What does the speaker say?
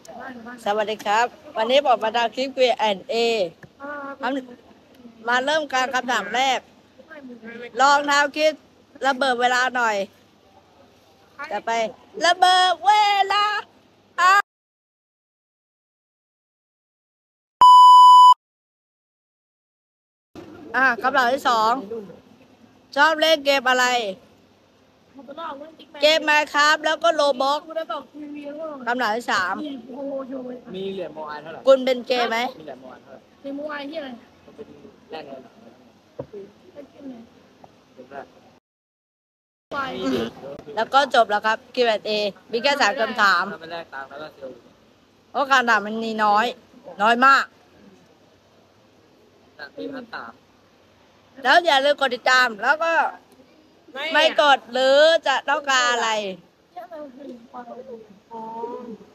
สวัสดีครับ วันนี้ผมมาทำคลิป Q&A มาเริ่มการคำถามแรก ลองเท้าคิดระเบิดเวลาหน่อย จะไประเบิดเวลาคำถามที่สองชอบเล่นเกมอะไร เกม Minecraft แล้วก็โรบ็อกคำถามที่สามมีเหรียญโมอานเท่าไหร่คุณเป็นเกย์ไหมมีเหรียญโมอานเท่าไหร่ในมัวที่อะไรมันเป็นแรกเลยแล้วก็จบแล้วครับ Q&A มีแค่3คำถามถ้าไปแรกตามแล้วก็เซลล์เพราะการถามมันมีน้อยมากจากปี1,300 แล้วอย่าลืมกดติดตาม แล้วก็ไม่กดหรือจะต้องการอะไร